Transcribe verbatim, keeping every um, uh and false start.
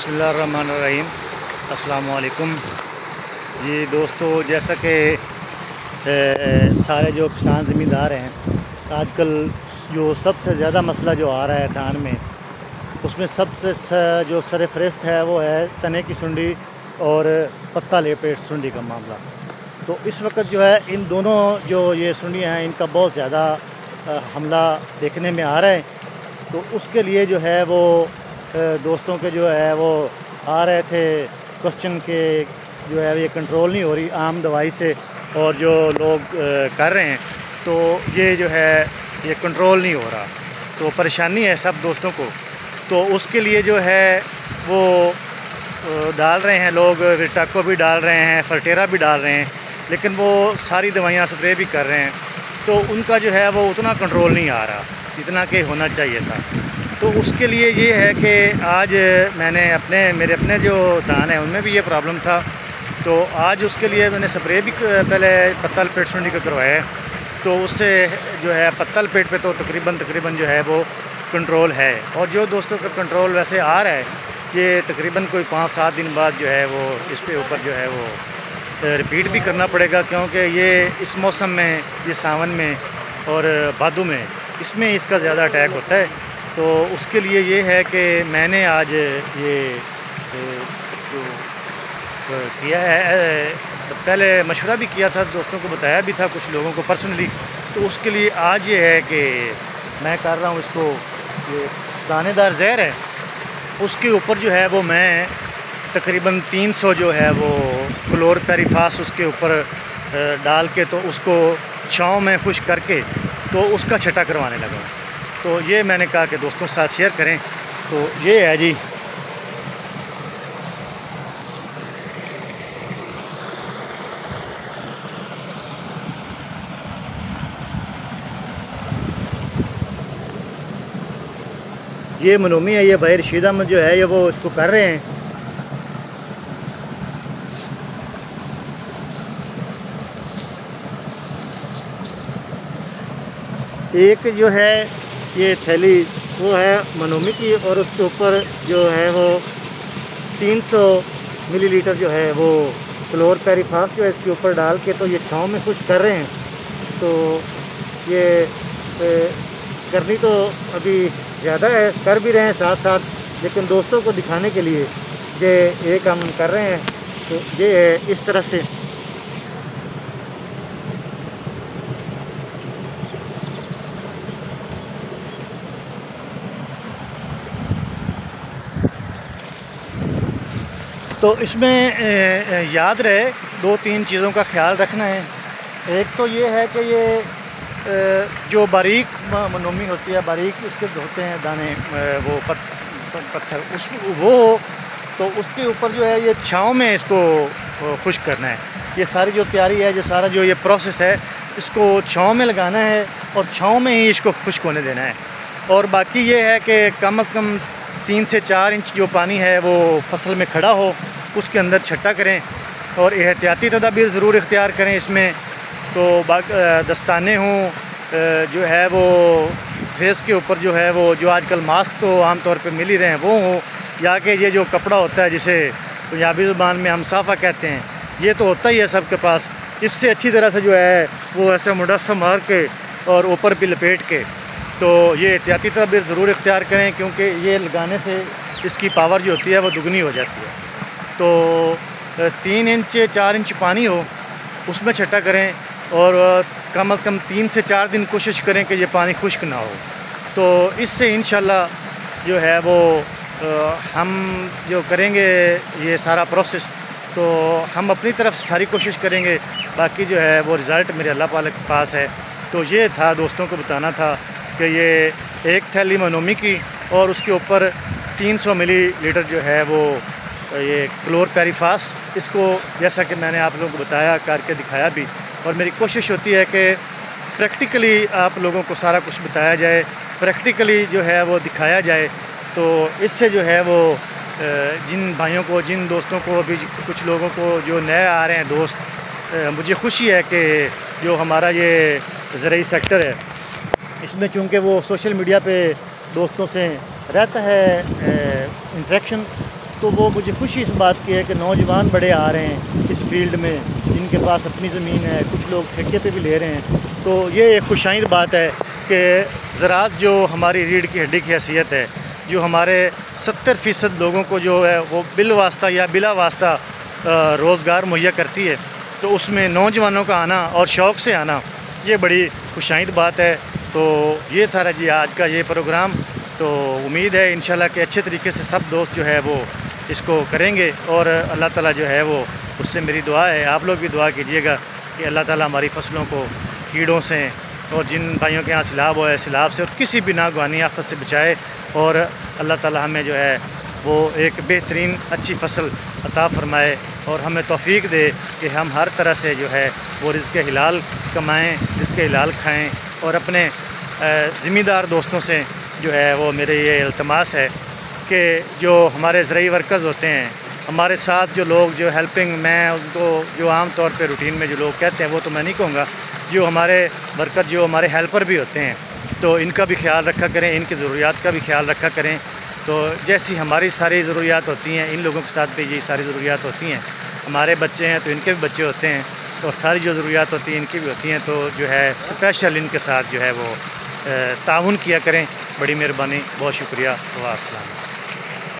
बिस्मिल्लाहिर्रहमानिर्रहीम। अस्सलाम वालेकुम जी दोस्तों, जैसा कि सारे जो किसान ज़मींदार हैं, आजकल जो सबसे ज़्यादा मसला जो आ रहा है धान में, उसमें सबसे जो सरफ़हरिस्त है वो है तने की सुंडी और पत्ता लेपेट सुंडी का मामला। तो इस वक्त जो है इन दोनों जो ये सुंडियाँ हैं, इनका बहुत ज़्यादा हमला देखने में आ रहा है। तो उसके लिए जो है वो दोस्तों के जो है वो आ रहे थे क्वेश्चन के जो है ये कंट्रोल नहीं हो रही आम दवाई से, और जो लोग कर रहे हैं तो ये जो है ये कंट्रोल नहीं हो रहा। तो परेशानी है सब दोस्तों को। तो उसके लिए जो है वो डाल रहे हैं लोग, विटाको भी डाल रहे हैं, फर्टेरा भी डाल रहे हैं, लेकिन वो सारी दवाइयाँ स्प्रे भी कर रहे हैं। तो उनका जो है वो उतना कंट्रोल नहीं आ रहा जितना कि होना चाहिए था। तो उसके लिए ये है कि आज मैंने अपने मेरे अपने जो धान है उनमें भी ये प्रॉब्लम था। तो आज उसके लिए मैंने स्प्रे भी पहले पत्ता लपेट सुंडी का करवाया है। तो उससे जो है पत्ता लपेट पे तो तकरीबन तकरीबन जो है वो कंट्रोल है। और जो दोस्तों का कंट्रोल वैसे आ रहा है, ये तकरीबन कोई पाँच सात दिन बाद जो है वो इस पे ऊपर जो है वो रिपीट भी करना पड़ेगा, क्योंकि ये इस मौसम में, ये सावन में और भादों में, इसमें इसका ज़्यादा अटैक होता है। तो उसके लिए ये है कि मैंने आज ये जो किया है, पहले मशवरा भी किया था, दोस्तों को बताया भी था, कुछ लोगों को पर्सनली। तो उसके लिए आज ये है कि मैं कर रहा हूँ इसको, ये दानेदार जहर है उसके ऊपर जो है वो मैं तकरीबन तीन सौ जो है वो क्लोरपेरिफास उसके ऊपर डाल के, तो उसको छाँव में खुश्क करके तो उसका छटा करवाने लगा। तो ये मैंने कहा कि दोस्तों साथ शेयर करें। तो ये है जी, ये मनोमी है, ये भाई रशीद अहमद जो है ये वो इसको कर रहे हैं। एक जो है ये थैली वो है मनोमी की, और उसके ऊपर जो है वो तीन सौ मिलीलीटर जो है वो क्लोरपेरिफास जो है इसके ऊपर डाल के तो ये छाँव में खुश कर रहे हैं। तो ये ए, करनी तो अभी ज़्यादा है, कर भी रहे हैं साथ साथ, लेकिन दोस्तों को दिखाने के लिए ये एक हम कर रहे हैं। तो ये है इस तरह से। तो इसमें याद रहे दो तीन चीज़ों का ख्याल रखना है। एक तो ये है कि ये जो बारीक मनोमी होती है, बारीक इसके होते हैं दाने, वो पत, पत्थर उस वो तो उसके ऊपर जो है ये छाँव में इसको खुश्क करना है। ये सारी जो तैयारी है, जो सारा जो ये प्रोसेस है, इसको छाँव में लगाना है और छाँव में ही इसको खुश्क होने देना है। और बाकी ये है कि कम अज़ कम तीन से चार इंच जो पानी है वो फसल में खड़ा हो, उसके अंदर छट्टा करें और एहतियाती तदाबीर ज़रूर इख्तियार करें इसमें। तो दस्ताने हों जो है वो फेस के ऊपर जो है वो, जो आजकल मास्क तो आम तौर पे मिल ही रहे हैं, वो हों, या कि ये जो कपड़ा होता है जिसे पंजाबी ज़ुबान में हम साफ़ा कहते हैं, ये तो होता ही है सबके पास। इससे अच्छी तरह से जो है वो ऐसे मुडस्सा मार के और ऊपर भी लपेट के, तो ये एहतियाती तदबीर ज़रूर इख्तियार करें, क्योंकि ये लगाने से इसकी पावर जो होती है वो दुगनी हो जाती है। तो तीन इंच चार इंच पानी हो उसमें छट्टा करें, और कम अज़ कम तीन से चार दिन कोशिश करें कि ये पानी खुश्क ना हो। तो इससे इंशाल्लाह जो है वो हम जो करेंगे ये सारा प्रोसेस, तो हम अपनी तरफ सारी कोशिश करेंगे, बाकी जो है वो रिज़ल्ट मेरे अल्लाह पाक के पास है। तो ये था दोस्तों को बताना था कि ये एक थैली मनोमी की और उसके ऊपर तीन सौ मिलीलीटर जो है वो ये क्लोरपेरिफास, इसको जैसा कि मैंने आप लोगों को बताया, करके दिखाया भी। और मेरी कोशिश होती है कि प्रैक्टिकली आप लोगों को सारा कुछ बताया जाए, प्रैक्टिकली जो है वो दिखाया जाए। तो इससे जो है वो जिन भाइयों को, जिन दोस्तों को, अभी कुछ लोगों को जो नए आ रहे हैं दोस्त, मुझे खुशी है कि जो हमारा ये ज़रूरी सेक्टर है, इसमें चूँकि वो सोशल मीडिया पे दोस्तों से रहता है इंटरेक्शन, तो वो मुझे खुशी इस बात की है कि नौजवान बड़े आ रहे हैं इस फील्ड में, जिनके पास अपनी ज़मीन है, कुछ लोग ठेके पे भी ले रहे हैं। तो ये एक खुशाइंद बात है कि ज़राअत जो हमारी रीढ़ की हड्डी की हैसियत है, जो हमारे सत्तर फ़ीसद लोगों को जो है वो बिल वास्ता या बिला वास्ता रोज़गार मुहैया करती है, तो उसमें नौजवानों का आना और शौक़ से आना ये बड़ी खुशाइंद बात है। तो ये था जी आज का ये प्रोग्राम। तो उम्मीद है इंशाल्लाह कि अच्छे तरीके से सब दोस्त जो है वो इसको करेंगे और अल्लाह ताला जो है वो, उससे मेरी दुआ है, आप लोग भी दुआ कीजिएगा कि अल्लाह ताला हमारी फसलों को कीड़ों से और जिन भाइयों के यहाँ सैलाब हुआ है सैलाब से और किसी भी नागवानी आफत से बचाए, और अल्लाह ताला हमें जो है वो एक बेहतरीन अच्छी फसल अता फ़रमाए और हमें तौफ़ीक दे कि हम हर तरह से जो है वो रिज़्क़ हिलाल कमाएँ, रिज़्क़ हिलाल खाएँ। और अपने ज़िम्मेदार दोस्तों से जो है वो मेरे ये इल्तमास है कि जो हमारे ज़राई वर्कर्स होते हैं, हमारे साथ जो लोग जो हेल्पिंग, मैं उनको जो आम तौर पे रूटीन में जो लोग कहते हैं वो तो मैं नहीं कहूँगा, जो हमारे वर्कर जो हमारे हेल्पर भी होते हैं, तो इनका भी ख्याल रखा करें, इनकी ज़रूरियात का भी ख्याल रखा करें। तो जैसी हमारी सारी ज़रूरियात होती हैं, इन लोगों के साथ भी यही सारी ज़रूरियात होती हैं। हमारे बच्चे हैं तो इनके भी बच्चे होते हैं, और सारी जो ज़रूरियात होती हैं इनकी भी होती हैं। तो जो है स्पेशल इनके साथ जो है वो ताउन किया करें। बड़ी मेहरबानी, बहुत शुक्रिया। वास्सलाम।